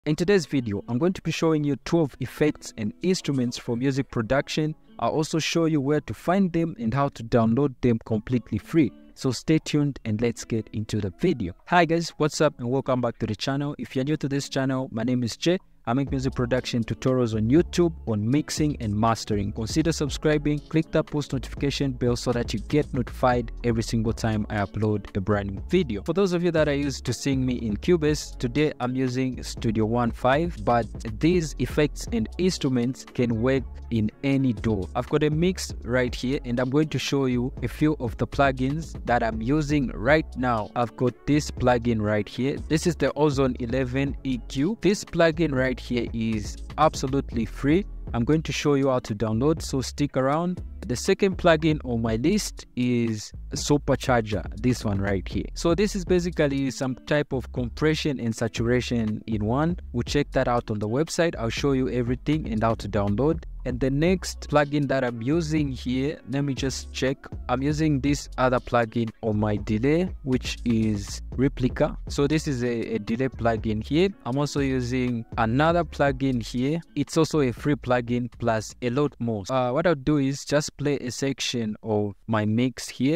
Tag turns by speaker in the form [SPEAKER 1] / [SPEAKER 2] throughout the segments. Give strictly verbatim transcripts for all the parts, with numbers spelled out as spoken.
[SPEAKER 1] In today's video, I'm going to be showing you twelve effects and instruments for music production. I'll also show you where to find them and how to download them completely free. So stay tuned and let's get into the video. Hi guys, what's up and welcome back to the channel. If you're new to this channel, my name is Jay. I make music production tutorials on YouTube on mixing and mastering. Consider subscribing, click that post notification bell so that you get notified every single time I upload a brand new video. For those of you that are used to seeing me in Cubase, today I'm using Studio One point five, but these effects and instruments can work in any D A W. I've got a mix right here and I'm going to show you a few of the plugins that I'm using right now. I've got this plugin right here. This is the Ozone eleven E Q. This plugin right here is absolutely free. I'm going to show you how to download, so stick around. The second plugin on my list is Supercharger, this one right here. So this is basically some type of compression and saturation in one. We'll check that out on the website. I'll show you everything and how to download. And the next plugin that I'm using here, let me just check. I'm using this other plugin on my delay, which is Replica. So this is a, a delay plugin here. I'm also using another plugin here. It's also a free plugin plus a lot more. Uh, what I'll do is just play a section of my mix here.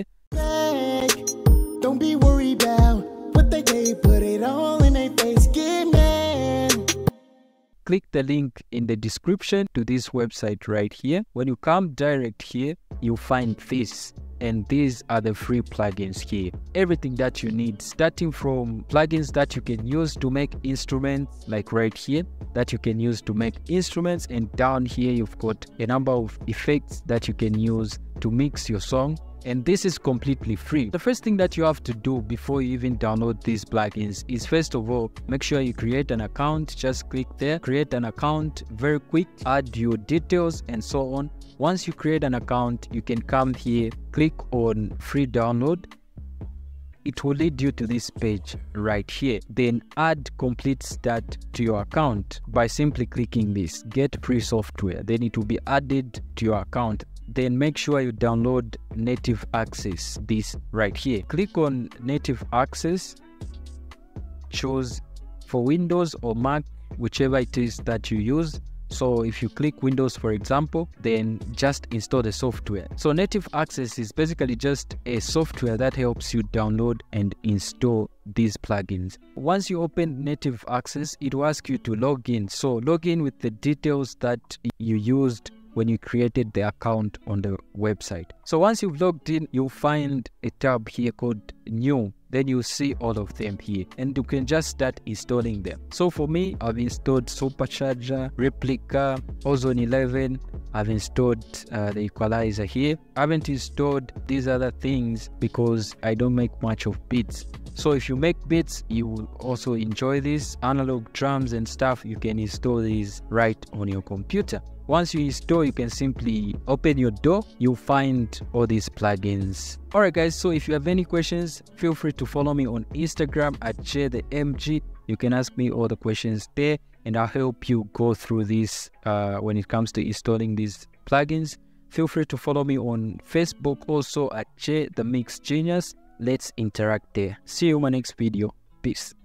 [SPEAKER 2] Don't be worried about what they say, put it all in their face, get mad.
[SPEAKER 1] Click the link in the description to this website right here. When you come direct here, you'll find this. And these are the free plugins here. Everything that you need, starting from plugins that you can use to make instruments, like right here, that you can use to make instruments. And down here, you've got a number of effects that you can use to mix your song. And this is completely free. The first thing that you have to do before you even download these plugins is, first of all, make sure you create an account. Just click there, create an account, very quick, add your details and so on. Once you create an account, you can come here, click on free download. It will lead you to this page right here. Then add Komplete Start to your account by simply clicking this, get free software. Then it will be added to your account. Then make sure you download Native Access, this right here. Click on Native Access, choose for Windows or Mac, whichever it is that you use. So if you click Windows, for example, then just install the software. So Native Access is basically just a software that helps you download and install these plugins. Once you open Native Access, it will ask you to log in. So log in with the details that you used when you created the account on the website. So once you've logged in, you'll find a tab here called New. Then you'll see all of them here and you can just start installing them. So for me, I've installed Supercharger, Replica, Ozone eleven. I've installed uh, the equalizer here. I haven't installed these other things because I don't make much of beats. So if you make beats, you will also enjoy this. Analog drums and stuff, you can install these right on your computer. Once you install, you can simply open your door. You'll find all these plugins. Alright guys, so if you have any questions, feel free to follow me on Instagram at TheMg. You can ask me all the questions there and I'll help you go through this uh, when it comes to installing these plugins. Feel free to follow me on Facebook also at TheMg Genius. Let's interact there. See you in my next video. Peace.